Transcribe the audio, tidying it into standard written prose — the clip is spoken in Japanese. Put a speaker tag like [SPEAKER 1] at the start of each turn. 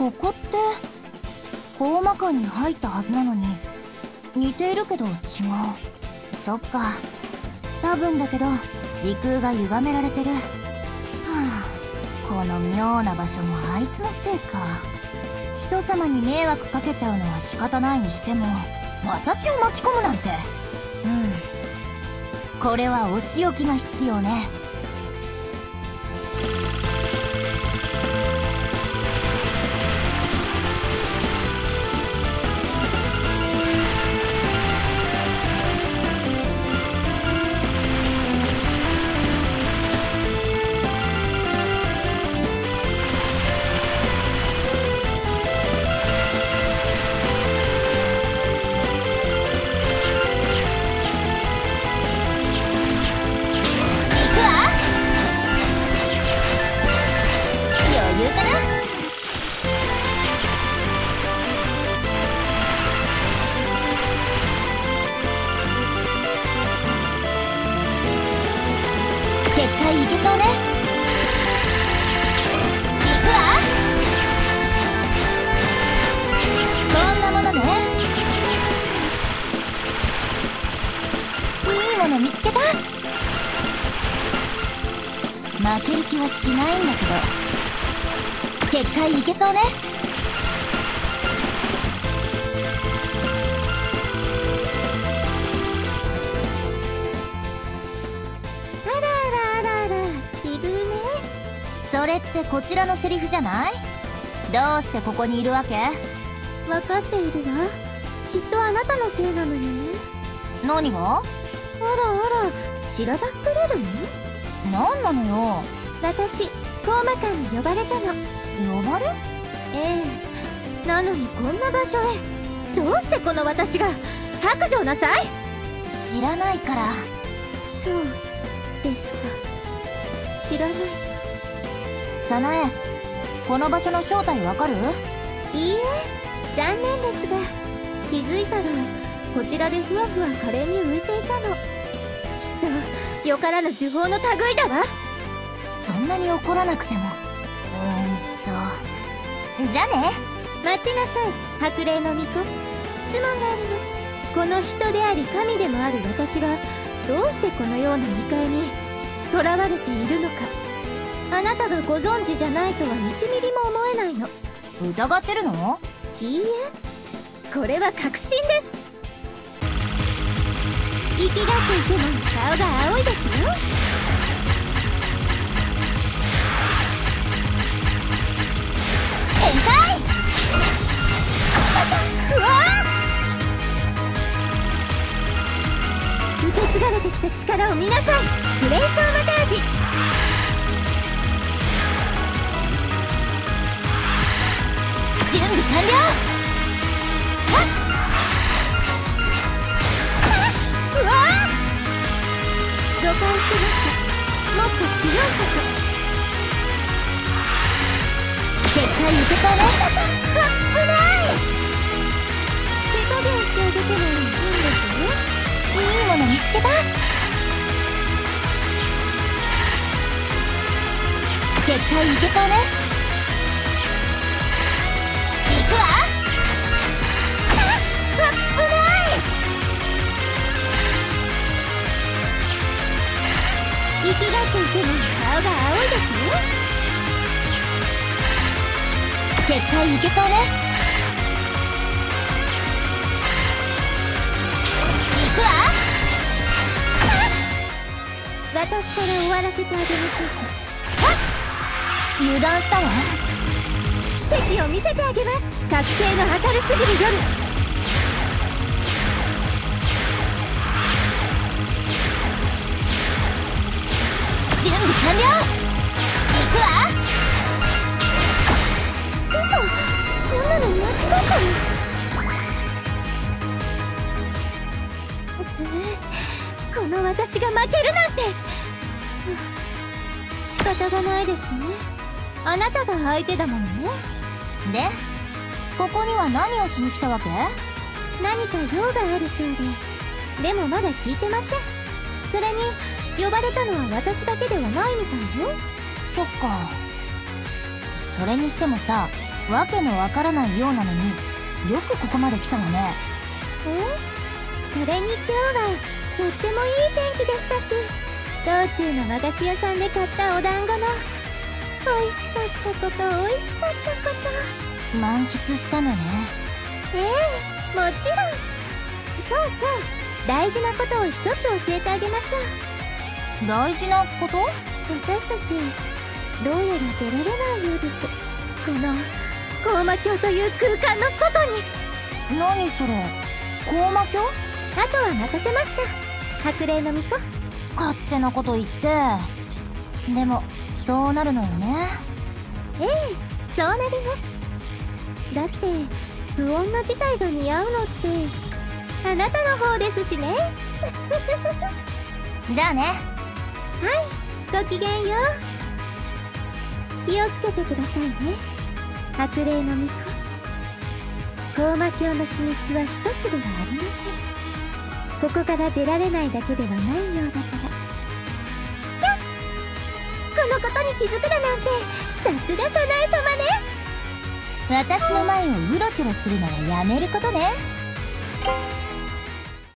[SPEAKER 1] ここってコーマ館に入ったはずなのに似ているけど違う。そっか、多分だけど時空が歪められてる。はあ、この妙な場所もあいつのせいか。人様に迷惑かけちゃうのは仕方ないにしても私を巻き込むなんて。これはお仕置きが必要ね。負ける気はしないんだけど、結界いけそうね。
[SPEAKER 2] あらあらあらあら、奇遇ね。
[SPEAKER 1] それってこちらのセリフじゃない？どうしてここにいるわけ？
[SPEAKER 2] 分かっているわ。きっとあなたのせいなのよね。
[SPEAKER 1] 何が？
[SPEAKER 2] あらあら、しらばっくれるの？
[SPEAKER 1] 何なのよ。
[SPEAKER 2] 私、コーマ館に呼ばれたの。
[SPEAKER 1] 呼ばれ？
[SPEAKER 2] ええ。なのにこんな場所へ。どうしてこの私が白状なさい。
[SPEAKER 1] 知らないから。
[SPEAKER 2] そうですか。知らない。
[SPEAKER 1] 早苗、この場所の正体わかる？
[SPEAKER 2] いいえ、残念ですが、気づいたらこちらでふわふわ可憐に浮いていたの。きっとよからぬ呪法の類だわ。
[SPEAKER 1] そんなに怒らなくても。じゃあね。
[SPEAKER 2] 待ちなさい、白霊の巫女。質問があります。この人であり神でもある私がどうしてこのような異界に囚われているのか。あなたがご存知じゃないとは1ミリも思えないの。
[SPEAKER 1] 疑ってるの？
[SPEAKER 2] いいえ、これは確信です。生きがっていても顔が青いですよ。
[SPEAKER 1] 天才！うわ！
[SPEAKER 2] 受け継がれてきた力を見なさい。グレイソーマタージ。
[SPEAKER 1] 準備完了。
[SPEAKER 2] うわー！誤解してました。もっと強いこと。
[SPEAKER 1] 結界受けそうね。
[SPEAKER 2] 危ない。手加減してあげてもいいんですよ。
[SPEAKER 1] いいもの見つけた。結界受けそうね。行くわ。
[SPEAKER 2] 危ない。生きがっていても顔が青いですよ。
[SPEAKER 1] 結界いけそうね。行くわ。
[SPEAKER 2] 私から終わらせてあげましょうか。
[SPEAKER 1] 油断したわ。
[SPEAKER 2] 奇跡を見せてあげます。覚醒の明るすぎる夜。
[SPEAKER 1] 準備完了。行くわ。
[SPEAKER 2] こんなの間違ってる。この私が負けるなんて。仕方がないですね。あなたが相手だものね。
[SPEAKER 1] で、ここには何をしに来たわけ？
[SPEAKER 2] 何か用があるそうで。でもまだ聞いてません。それに呼ばれたのは私だけではないみたいよ。
[SPEAKER 1] そっか。それにしてもさ、 わけのわからないようなのによくここまで来たわね。
[SPEAKER 2] それに今日はとってもいい天気でしたし、道中の和菓子屋さんで買ったお団子の美味しかったこと美味しかったこと。
[SPEAKER 1] 満喫したのね。
[SPEAKER 2] もちろん。そう大事なことを一つ教えてあげましょう。
[SPEAKER 1] 大事なこと？
[SPEAKER 2] 私たちどうやら出られないようです。この高魔境という空間の外に。
[SPEAKER 1] 何それ、高魔境？
[SPEAKER 2] あとは任せました、白麗の巫女。
[SPEAKER 1] 勝手なこと言って。でもそうなるのよね。
[SPEAKER 2] そうなります。だって不穏な事態が似合うのってあなたの方ですしね。
[SPEAKER 1] じゃあね。
[SPEAKER 2] ごきげんよう。気をつけてくださいね、白麗の巫女。高魔境の秘密は一つではありません。ここから出られないだけではないようだから。このことに気づくだなんてさすが早苗様ね。
[SPEAKER 1] 私の前をうろちょろするのはやめることね。